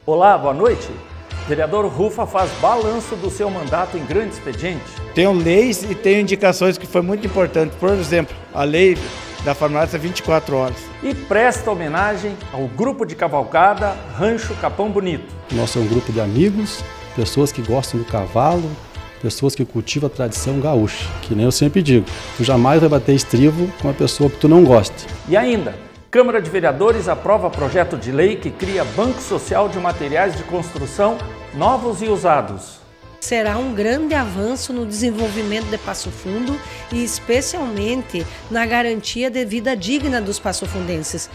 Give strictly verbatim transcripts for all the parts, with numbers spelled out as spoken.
Olá, boa noite. Vereador Rufa faz balanço do seu mandato em Grande Expediente. Tenho leis e tenho indicações que foi muito importante. Por exemplo, a lei da farmácia vinte e quatro horas. E presta homenagem ao grupo de cavalgada Rancho Capão Bonito. Nós somos um grupo de amigos, pessoas que gostam do cavalo, pessoas que cultivam a tradição gaúcha. Que nem eu sempre digo, tu jamais vai bater estribo com uma pessoa que tu não goste. E ainda, Câmara de Vereadores aprova projeto de lei que cria Banco Social de Materiais de Construção novos e usados. Será um grande avanço no desenvolvimento de Passo Fundo e especialmente na garantia de vida digna dos passofundenses.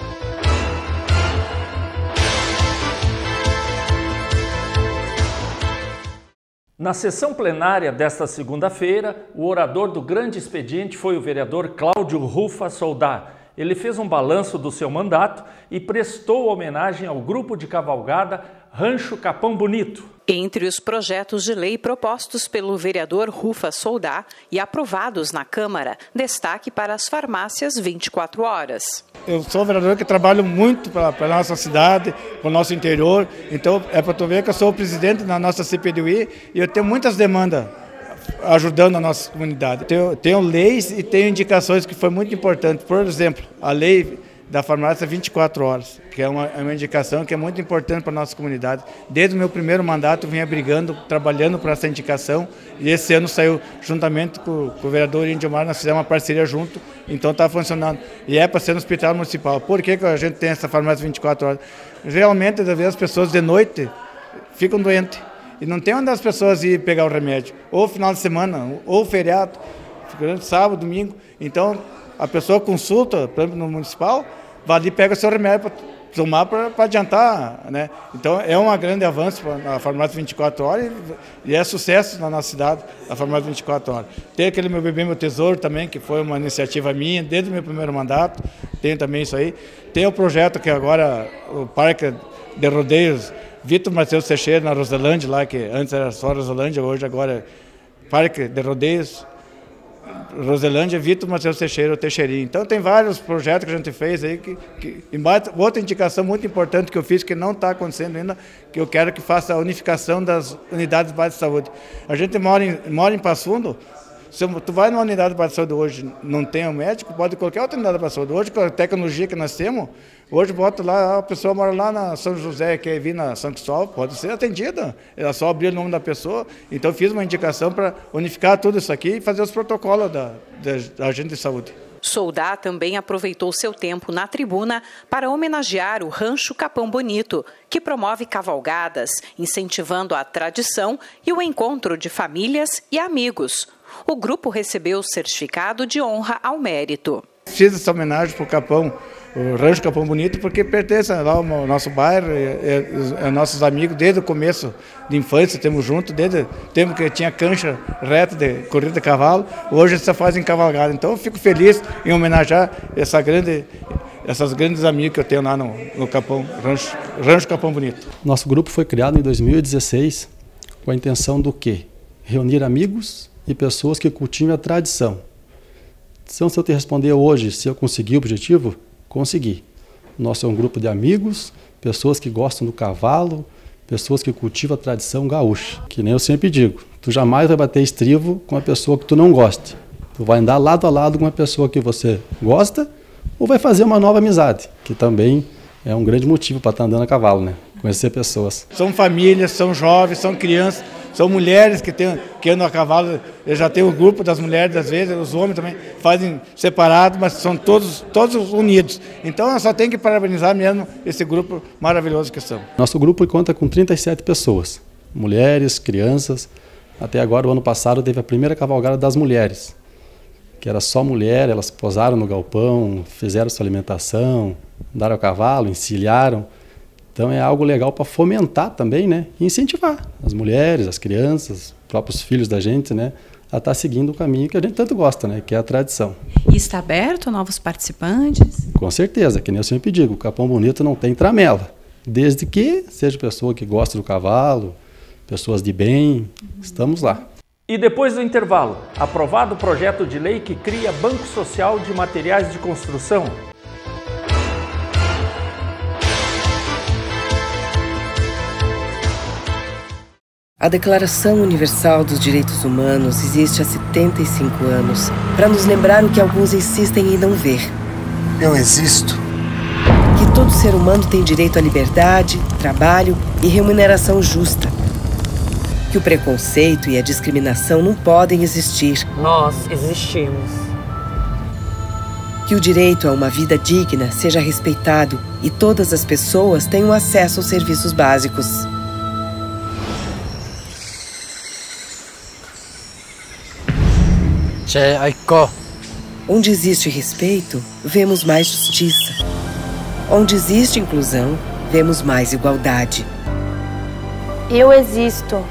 Na sessão plenária desta segunda-feira, o orador do Grande Expediente foi o vereador Cláudio Rufa Soldá. Ele fez um balanço do seu mandato e prestou homenagem ao grupo de cavalgada Rancho Capão Bonito. Entre os projetos de lei propostos pelo vereador Rufa Soldá e aprovados na Câmara, destaque para as farmácias vinte e quatro horas. Eu sou um vereador que trabalho muito para a nossa cidade, para o nosso interior, então é para tu ver que eu sou o presidente da nossa C P D U I e eu tenho muitas demandas ajudando a nossa comunidade. Tenho, tenho leis e tenho indicações que foi muito importante. Por exemplo, a lei da farmácia vinte e quatro horas, que é uma, é uma indicação que é muito importante para a nossa comunidade. Desde o meu primeiro mandato eu vinha brigando, trabalhando para essa indicação e esse ano saiu juntamente com, com o vereador Indiomar, nós fizemos uma parceria junto, então está funcionando. E é para ser no hospital municipal. Por que, que a gente tem essa farmácia vinte e quatro horas? Realmente, às vezes, as pessoas de noite ficam doentes. E não tem onde as pessoas ir pegar o remédio. Ou final de semana, ou feriado, sábado, domingo. Então, a pessoa consulta, por exemplo, no municipal, vai ali e pega o seu remédio para tomar para adiantar, né? Então, é um grande avanço na farmácia vinte e quatro horas e, e é sucesso na nossa cidade, a farmácia vinte e quatro horas. Tem aquele Meu Bebê, Meu Tesouro também, que foi uma iniciativa minha, desde o meu primeiro mandato, tem também isso aí. Tem o projeto que agora, o Parque de Rodeios, Vitor Matheus Teixeira, na Roselândia, lá, que antes era só Roselândia, hoje agora é Parque de Rodeios, Roselândia, Vitor Matheus Teixeira, o Teixeirinho. Então tem vários projetos que a gente fez aí, que, que, e outra indicação muito importante que eu fiz, que não está acontecendo ainda, que eu quero que faça a unificação das unidades básicas de saúde. A gente mora em, mora em Passo Fundo. Se tu vai numa unidade de saúde hoje, não tem um médico, pode qualquer outra unidade de saúde. Hoje, com a tecnologia que nós temos, hoje bota lá, a pessoa mora lá na São José, quer vir na São Cristóvão, pode ser atendida. Ela só abrir o nome da pessoa. Então, fiz uma indicação para unificar tudo isso aqui e fazer os protocolos da, da, da agente de saúde. Soldá também aproveitou seu tempo na tribuna para homenagear o Rancho Capão Bonito, que promove cavalgadas, incentivando a tradição e o encontro de famílias e amigos. O grupo recebeu o certificado de honra ao mérito. Fiz essa homenagem para o Capão, o Rancho Capão Bonito, porque pertence lá ao nosso bairro, é, é, é nossos amigos desde o começo de infância, temos junto, desde o tempo que tinha cancha reta de corrida de cavalo, hoje só fazem cavalgada. Então eu fico feliz em homenagear essa grande, essas grandes amigos que eu tenho lá no, no Capão, Rancho, Rancho Capão Bonito. Nosso grupo foi criado em dois mil e dezesseis com a intenção do quê? Reunir amigos e pessoas que cultivam a tradição. Então, se eu te responder hoje se eu consegui o objetivo, consegui. Nós somos um grupo de amigos, pessoas que gostam do cavalo, pessoas que cultivam a tradição gaúcha. Que nem eu sempre digo, tu jamais vai bater estribo com uma pessoa que tu não goste. Tu vai andar lado a lado com uma pessoa que você gosta ou vai fazer uma nova amizade, que também é um grande motivo para estar andando a cavalo, né? Conhecer pessoas. São famílias, são jovens, são crianças, são mulheres que, tem, que andam a cavalo. Eu já tenho o grupo das mulheres, às vezes, os homens também fazem separado, mas são todos, todos unidos. Então, eu só tenho que parabenizar mesmo esse grupo maravilhoso que são. Nosso grupo conta com trinta e sete pessoas, mulheres, crianças. Até agora, o ano passado, teve a primeira cavalgada das mulheres, que era só mulher, elas posaram no galpão, fizeram sua alimentação, andaram a cavalo, encilharam. Então é algo legal para fomentar também, né? E incentivar as mulheres, as crianças, os próprios filhos da gente, né? A estar seguindo o caminho que a gente tanto gosta, né? Que é a tradição. E está aberto a novos participantes? Com certeza, que nem eu sempre digo, o Capão Bonito não tem tramela. Desde que seja pessoa que gosta do cavalo, pessoas de bem, estamos lá. E depois do intervalo, aprovado o projeto de lei que cria Banco Social de Materiais de Construção. A Declaração Universal dos Direitos Humanos existe há setenta e cinco anos para nos lembrar o que alguns insistem em não ver. Eu existo. Que todo ser humano tem direito à liberdade, trabalho e remuneração justa. Que o preconceito e a discriminação não podem existir. Nós existimos. Que o direito a uma vida digna seja respeitado e todas as pessoas tenham acesso aos serviços básicos. Onde existe respeito, vemos mais justiça. Onde existe inclusão, vemos mais igualdade. Eu existo.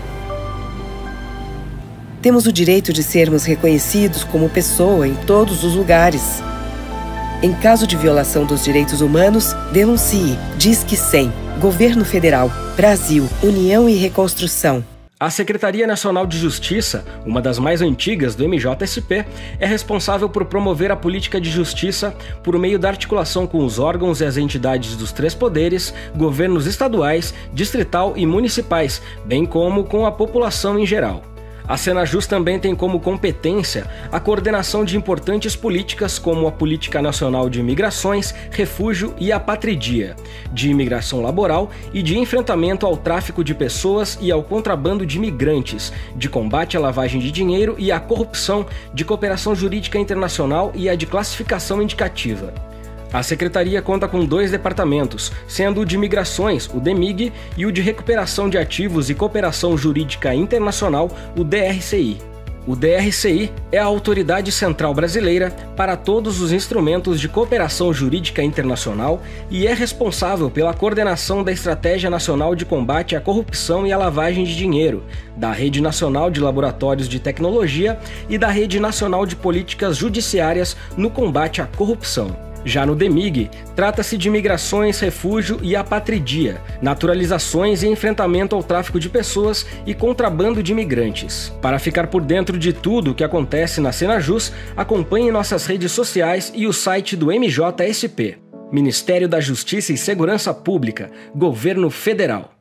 Temos o direito de sermos reconhecidos como pessoa em todos os lugares. Em caso de violação dos direitos humanos, denuncie. Disque cem. Governo Federal. Brasil. União e Reconstrução. A Secretaria Nacional de Justiça, uma das mais antigas do M J S P, é responsável por promover a política de justiça por meio da articulação com os órgãos e as entidades dos três poderes, governos estaduais, distrital e municipais, bem como com a população em geral. A Senajus também tem como competência a coordenação de importantes políticas como a Política Nacional de Imigrações, Refúgio e Apatridia, de imigração laboral e de enfrentamento ao tráfico de pessoas e ao contrabando de imigrantes, de combate à lavagem de dinheiro e à corrupção, de cooperação jurídica internacional e a de classificação indicativa. A Secretaria conta com dois departamentos, sendo o de Migrações, o DEMIG, e o de Recuperação de Ativos e Cooperação Jurídica Internacional, o D R C I. O D R C I é a autoridade central brasileira para todos os instrumentos de cooperação jurídica internacional e é responsável pela coordenação da Estratégia Nacional de Combate à Corrupção e à Lavagem de Dinheiro, da Rede Nacional de Laboratórios de Tecnologia e da Rede Nacional de Políticas Judiciárias no combate à corrupção. Já no DEMIG, trata-se de migrações, refúgio e apatridia, naturalizações e enfrentamento ao tráfico de pessoas e contrabando de imigrantes. Para ficar por dentro de tudo o que acontece na Senajus, acompanhe nossas redes sociais e o site do M J S P. Ministério da Justiça e Segurança Pública, Governo Federal.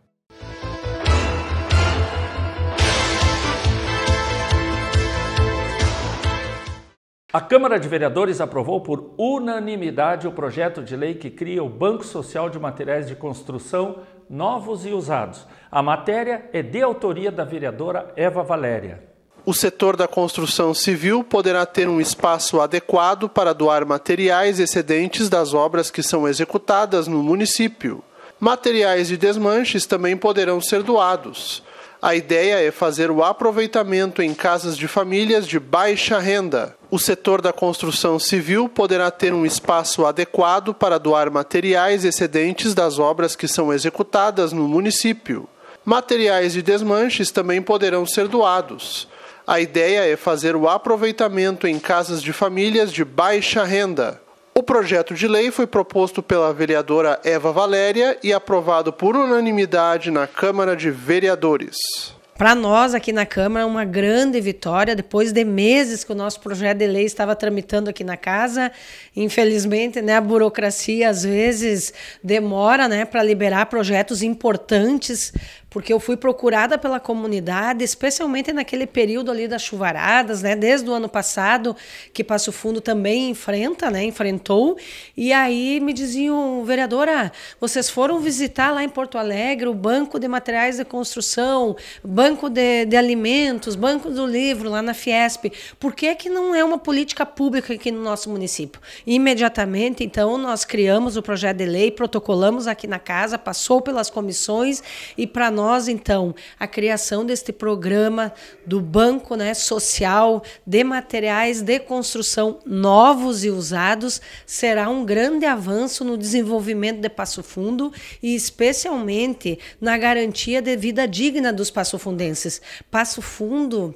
A Câmara de Vereadores aprovou por unanimidade o projeto de lei que cria o Banco Social de Materiais de Construção Novos e Usados. A matéria é de autoria da vereadora Eva Valéria. O setor da construção civil poderá ter um espaço adequado para doar materiais excedentes das obras que são executadas no município. Materiais de desmanches também poderão ser doados. A ideia é fazer o aproveitamento em casas de famílias de baixa renda. O setor da construção civil poderá ter um espaço adequado para doar materiais excedentes das obras que são executadas no município. Materiais de desmanches também poderão ser doados. A ideia é fazer o aproveitamento em casas de famílias de baixa renda. O projeto de lei foi proposto pela vereadora Eva Valéria e aprovado por unanimidade na Câmara de Vereadores. Para nós aqui na Câmara, uma grande vitória, depois de meses que o nosso projeto de lei estava tramitando aqui na casa. Infelizmente, né, a burocracia às vezes demora, né, para liberar projetos importantes, porque eu fui procurada pela comunidade, especialmente naquele período ali das chuvaradas, né, desde o ano passado, que Passo Fundo também enfrenta, né, enfrentou, e aí me diziam, vereadora, vocês foram visitar lá em Porto Alegre o Banco de Materiais de Construção, Banco de, de Alimentos, Banco do Livro, lá na Fiesp, por que que não é uma política pública aqui no nosso município? Imediatamente, então, nós criamos o projeto de lei, protocolamos aqui na casa, passou pelas comissões, e para nós, então, a criação deste programa do Banco, né, Social de Materiais de Construção Novos e Usados será um grande avanço no desenvolvimento de Passo Fundo e especialmente na garantia de vida digna dos passofundenses. Passo Fundo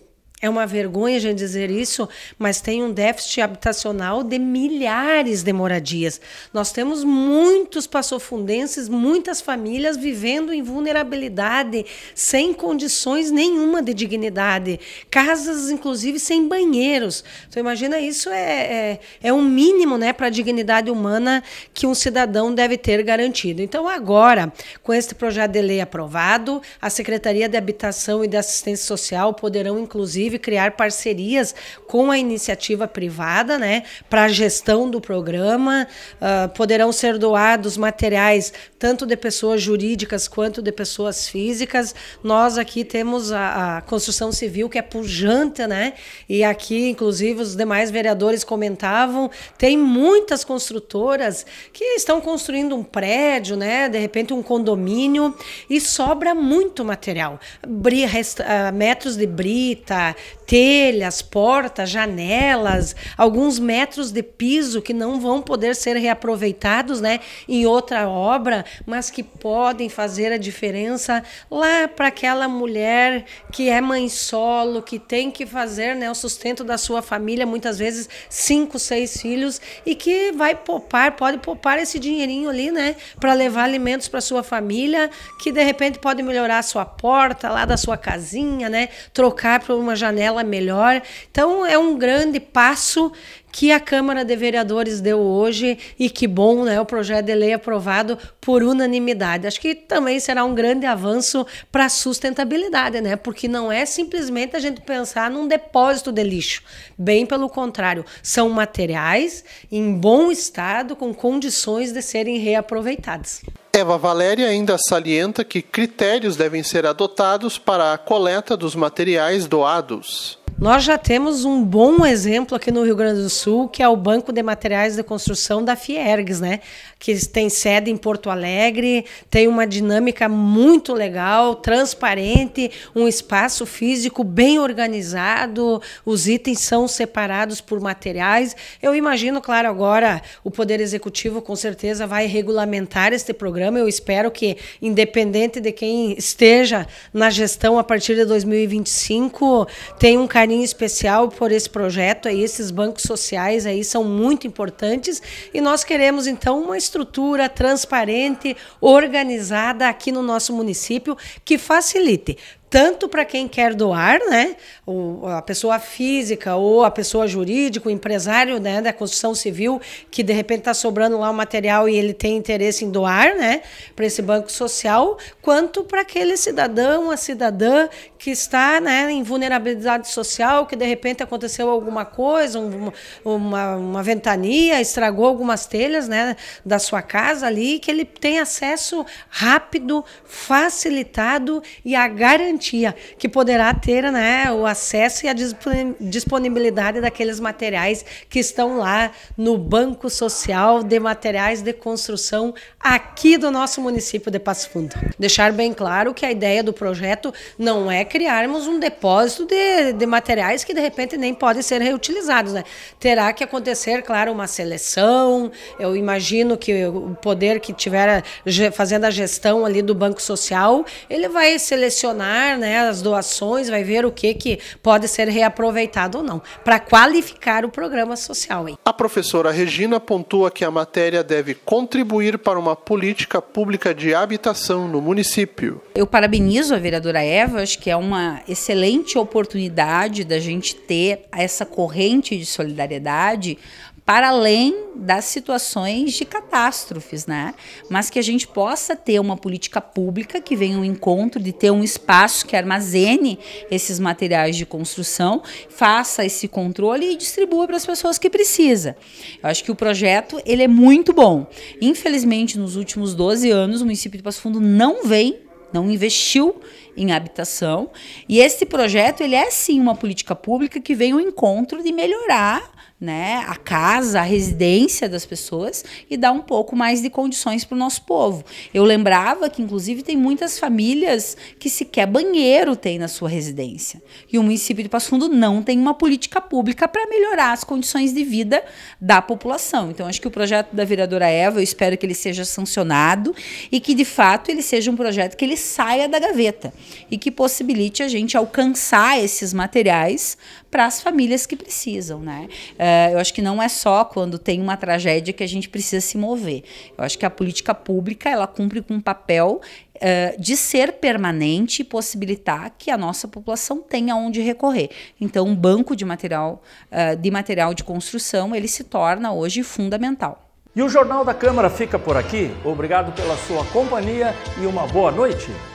É uma vergonha a gente dizer isso, mas tem um déficit habitacional de milhares de moradias. Nós temos muitos passofundenses, muitas famílias vivendo em vulnerabilidade, sem condições nenhuma de dignidade. Casas, inclusive, sem banheiros. Então, imagina, isso é, é, é um mínimo, né, para a dignidade humana que um cidadão deve ter garantido. Então, agora, com este projeto de lei aprovado, a Secretaria de Habitação e de Assistência Social poderão, inclusive, criar parcerias com a iniciativa privada, né, para a gestão do programa. Uh, poderão ser doados materiais tanto de pessoas jurídicas quanto de pessoas físicas. Nós aqui temos a, a construção civil, que é pujante, né? E aqui, inclusive, os demais vereadores comentavam, tem muitas construtoras que estão construindo um prédio, né? De repente um condomínio, e sobra muito material. Bri, resta, uh, metros de brita, telhas, portas, janelas, alguns metros de piso que não vão poder ser reaproveitados, né, em outra obra, mas que podem fazer a diferença lá para aquela mulher que é mãe solo, que tem que fazer, né, o sustento da sua família, muitas vezes cinco, seis filhos, e que vai poupar, pode poupar esse dinheirinho ali, né, para levar alimentos para sua família, que de repente pode melhorar a sua porta lá da sua casinha, né, trocar por uma janela melhor. Então é um grande passo que a Câmara de Vereadores deu hoje, e que bom, né, o projeto de lei aprovado por unanimidade. Acho que também será um grande avanço para a sustentabilidade, né, porque não é simplesmente a gente pensar num depósito de lixo, bem pelo contrário, são materiais em bom estado, com condições de serem reaproveitados. Eva Valéria ainda salienta que critérios devem ser adotados para a coleta dos materiais doados. Nós já temos um bom exemplo aqui no Rio Grande do Sul, que é o Banco de Materiais de Construção da Fiergs, né? Que tem sede em Porto Alegre, tem uma dinâmica muito legal, transparente, um espaço físico bem organizado, os itens são separados por materiais. Eu imagino, claro, agora o Poder Executivo com certeza vai regulamentar este programa. Eu espero que, independente de quem esteja na gestão a partir de dois mil e vinte e cinco, tenha um carinho especial por esse projeto. Aí, esses bancos sociais aí são muito importantes, e nós queremos então uma estrutura transparente, organizada aqui no nosso município, que facilite tanto para quem quer doar, né, o, a pessoa física ou a pessoa jurídica, o empresário, né, da construção civil, que de repente está sobrando lá o material e ele tem interesse em doar, né, para esse banco social, quanto para aquele cidadão, a cidadã que está, né, em vulnerabilidade social, que de repente aconteceu alguma coisa, um, uma, uma ventania, estragou algumas telhas, né, da sua casa ali, que ele tem acesso rápido, facilitado e a garantia que poderá ter, né, o acesso e a disponibilidade daqueles materiais que estão lá no Banco Social de Materiais de Construção aqui do nosso município de Passo Fundo. Deixar bem claro que a ideia do projeto não é criarmos um depósito de, de materiais que de repente nem podem ser reutilizados, né? Terá que acontecer, claro, uma seleção. Eu imagino que o poder que estiver fazendo a gestão ali do Banco Social, ele vai selecionar, né, as doações, vai ver o que, que pode ser reaproveitado ou não, para qualificar o programa social. Hein? A professora Regina pontua que a matéria deve contribuir para uma política pública de habitação no município. Eu parabenizo a vereadora Eva, acho que é uma excelente oportunidade da gente ter essa corrente de solidariedade para além das situações de catástrofes, né? Mas que a gente possa ter uma política pública que venha ao encontro de ter um espaço que armazene esses materiais de construção, faça esse controle e distribua para as pessoas que precisam. Eu acho que o projeto ele é muito bom. Infelizmente, nos últimos doze anos, o município de Passo Fundo não vem não investiu em habitação, e esse projeto ele é sim uma política pública que vem ao encontro de melhorar, né, a casa, a residência das pessoas e dar um pouco mais de condições para o nosso povo. Eu lembrava que, inclusive, tem muitas famílias que sequer banheiro tem na sua residência. E o município de Passo Fundo não tem uma política pública para melhorar as condições de vida da população. Então, acho que o projeto da vereadora Eva, eu espero que ele seja sancionado e que, de fato, ele seja um projeto que ele saia da gaveta. e que possibilite a gente alcançar esses materiais para as famílias que precisam, né? Uh, eu acho que não é só quando tem uma tragédia que a gente precisa se mover. Eu acho que a política pública, ela cumpre com um papel uh, de ser permanente e possibilitar que a nossa população tenha onde recorrer. Então, um banco de material, uh, de material de construção, ele se torna hoje fundamental. E o Jornal da Câmara fica por aqui. Obrigado pela sua companhia e uma boa noite.